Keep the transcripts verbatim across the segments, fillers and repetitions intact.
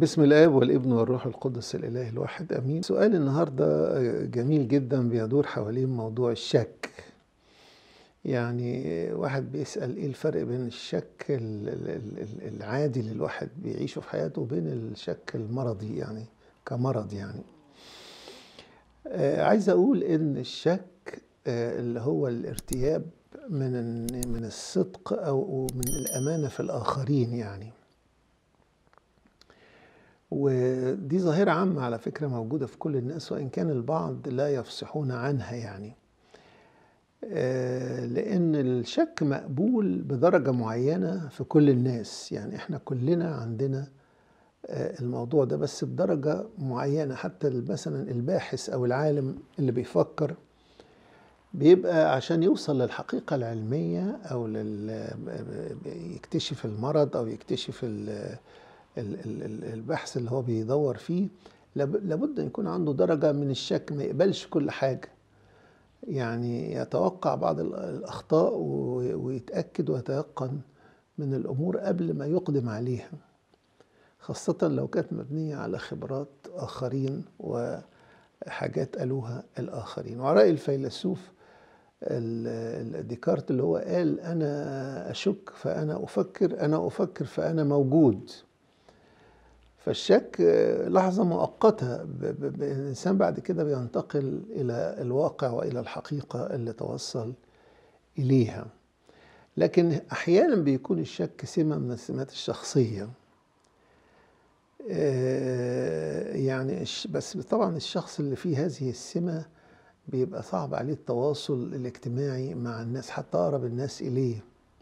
بسم الآب والابن والروح القدس الإله الواحد أمين. سؤال النهاردة جميل جدا بيدور حوالين موضوع الشك. يعني واحد بيسأل إيه الفرق بين الشك ال- ال- ال- العادي اللي الواحد بيعيشه في حياته وبين الشك المرضي، يعني كمرض. يعني آه، عايز أقول إن الشك آه، اللي هو الارتياب من ال- من الصدق أو من الأمانة في الآخرين. يعني ودي ظاهرة عامة على فكرة موجودة في كل الناس، وإن كان البعض لا يفصحون عنها. يعني آه، لأن الشك مقبول بدرجة معينة في كل الناس. يعني إحنا كلنا عندنا آه، الموضوع ده، بس بدرجة معينة. حتى مثلا الباحث أو العالم اللي بيفكر بيبقى عشان يوصل للحقيقة العلمية أو لل... يكتشف المرض أو يكتشف ال... ال- ال- ال- البحث اللي هو بيدور فيه، لاب- لابد أن يكون عنده درجة من الشك، ما يقبلش كل حاجة. يعني يتوقع بعض ال- الأخطاء و- ويتأكد ويتيقن من الأمور قبل ما يقدم عليها، خاصة لو كانت مبنية على خبرات آخرين وحاجات قالوها الآخرين. وعلى رأي الفيلسوف ال- ال- ديكارت اللي هو قال: أنا أشك فأنا أفكر، أنا أفكر فأنا موجود. فالشك لحظة مؤقتة، ب- ب- ب- الإنسان بعد كده بينتقل إلى الواقع وإلى الحقيقة اللي توصل إليها. لكن أحيانا بيكون الشك سمة من السمات الشخصية. آه، يعني الش- بس طبعا الشخص اللي فيه هذه السمة بيبقى صعب عليه التواصل الاجتماعي مع الناس، حتى أقرب الناس إليه.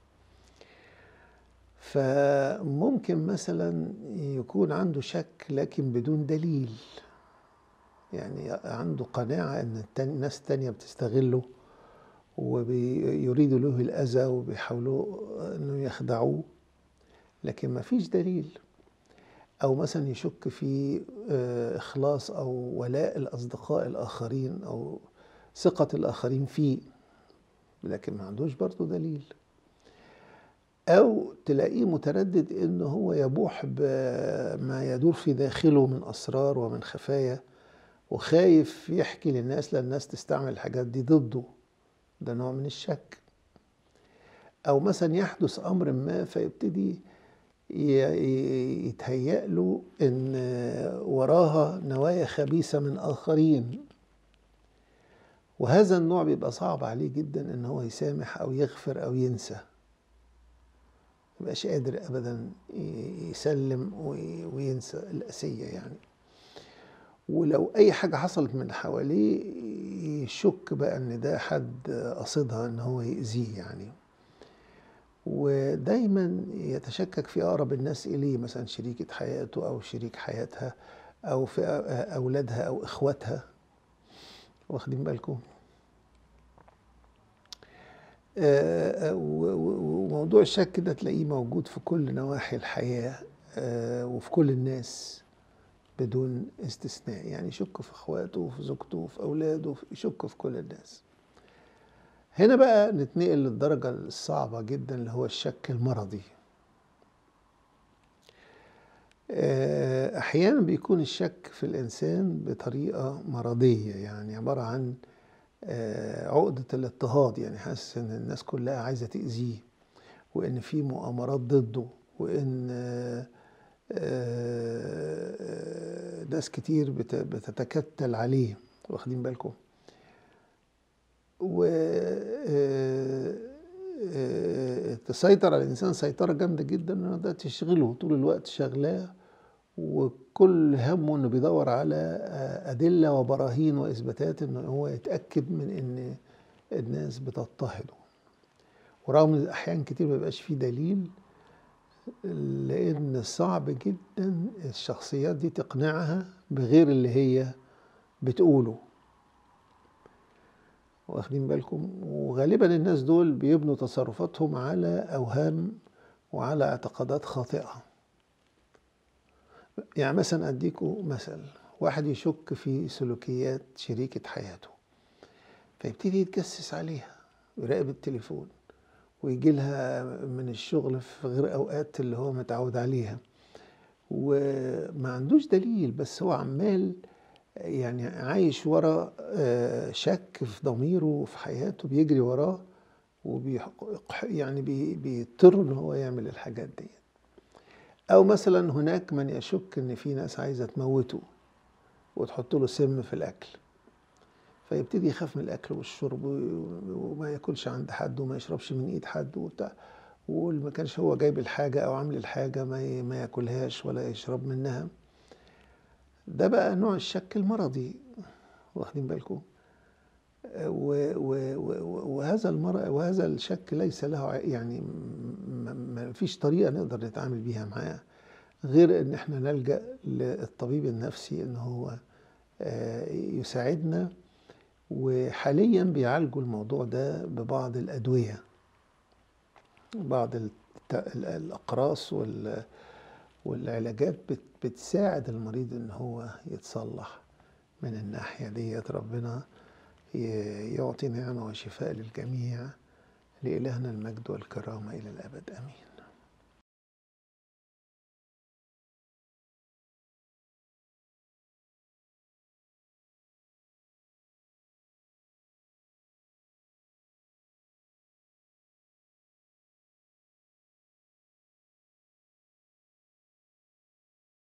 فممكن مثلا يكون عنده شك لكن بدون دليل، يعني عنده قناعة ان التاني ناس تانية بتستغله ويريدوا له الأذى وبيحاولوا انه يخدعوه، لكن ما فيش دليل. او مثلا يشك في آه، اخلاص او ولاء الاصدقاء الاخرين او ثقة الاخرين فيه، لكن ما عندوش برضه دليل. او تلاقيه متردد انه هو يبوح بما يدور في داخله من اسرار ومن خفايا، وخايف يحكي للناس لأن الناس تستعمل الحاجات دي ضده. ده نوع من الشك. أو مثلا يحدث أمر ما فيبتدي ي- يتهيأ له إن وراها نوايا خبيثة من آخرين، وهذا النوع بيبقى صعب عليه جدا إن هو يسامح أو يغفر أو ينسى. مبقاش قادر أبدا يسلم وي- وينسى الأسية. يعني ولو أي حاجة حصلت من اللي حواليه يشك بقى إن ده حد قصدها إن هو يأذيه. يعني ودايما يتشكك في أقرب الناس إليه، مثلا شريكة حياته أو شريك حياتها أو في أولادها أو إخواتها. واخدين بالكم؟ آه، آه، و- و- وموضوع الشك ده تلاقيه موجود في كل نواحي الحياة آه، وفي كل الناس بدون استثناء. يعني يشك في اخواته وفي زوجته وفي اولاده، يشك في كل الناس. هنا بقى نتنقل للدرجة الصعبة جدا اللي هو الشك المرضي. آه، احيانا بيكون الشك في الانسان بطريقة مرضية، يعني عبارة عن آه، عقدة الاضطهاد. يعني حاسس ان الناس كلها عايزة تأذيه، وان في مؤامرات ضده، وان آه، آه، ناس كتير بت- بتتكتل عليه. واخدين بالكم؟ و آه، آه، تسيطر على الإنسان سيطرة جامدة جدا، إنه ده تشغله طول الوقت، شغلاه، وكل همه إنه بيدور على آه، أدلة وبراهين وإثباتات إنه هو يتأكد من إن الناس بتضطهده. ورغم إن أحيان كتير ما بيبقاش فيه دليل، لأن صعب جدا الشخصيات دي تقنعها بغير اللي هي بتقوله. واخدين بالكم؟ وغالبا الناس دول بيبنوا تصرفاتهم على أوهام وعلى اعتقادات خاطئة. يعني مثلا أديكم مثل: واحد يشك في سلوكيات شريكة حياته، فيبتدي يتجسس عليها ويراقب التليفون، ويجي لها من الشغل في غير أوقات اللي هو متعود عليها، وما عندوش دليل، بس هو عمال يعني عايش ورا آه، شك في ضميره وفي حياته بيجري وراه، وبيح يعني بي بيضطر ان هو يعمل الحاجات دي. او مثلا هناك من يشك ان في ناس عايزه تموته وتحط له سم في الاكل، فيبتدي يخاف من الاكل والشرب وما ياكلش عند حد وما يشربش من ايد حد وبتاع، واللي ما كانش هو جايب الحاجه او عامل الحاجه ما ما ياكلهاش ولا يشرب منها. ده بقى نوع الشك المرضي، واخدين بالكم؟ و- و- و- وهذا المرض وهذا الشك ليس له ع- يعني م- ما فيش طريقة نقدر نتعامل بيها معاه غير ان احنا نلجأ للطبيب النفسي ان هو آه، يساعدنا. وحاليا بيعالجوا الموضوع ده ببعض الأدوية، بعض الت- ال- الأقراص وال- والعلاجات بت- بتساعد المريض ان هو يتصلح من الناحية ديت. ربنا ي- يعطي نعمة وشفاء للجميع. لإلهنا المجد والكرامة إلى الأبد آمين.